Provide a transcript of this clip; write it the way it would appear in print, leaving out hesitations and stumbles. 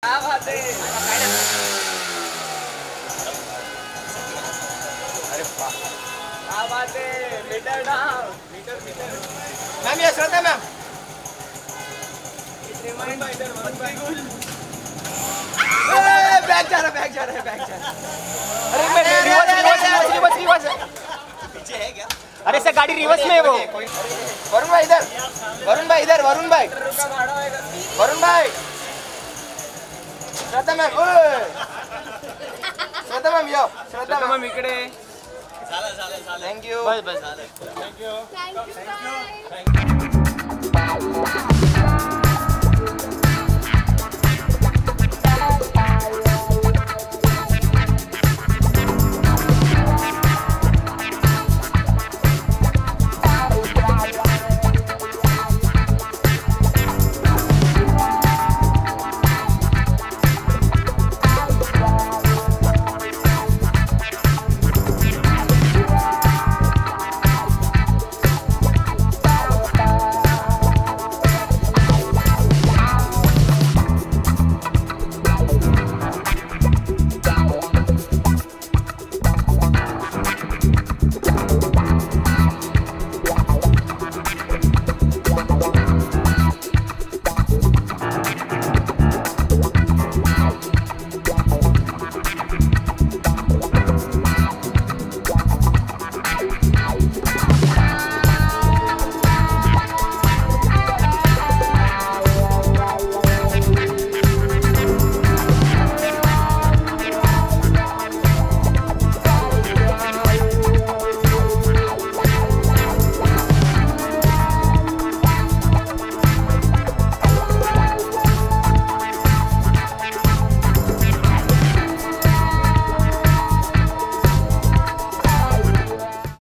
Ma'am ये श्रद्धा ma'am bag जा रहा है। अरे मैं रिवर्स पीछे है क्या? अरे सर गाड़ी रिवर्स में है वो। वरुण भाई इधर, वरुण भाई श्रद्धा मैम यो श्रद्धा मैम इकडे। थँक्यू बस थँक्यू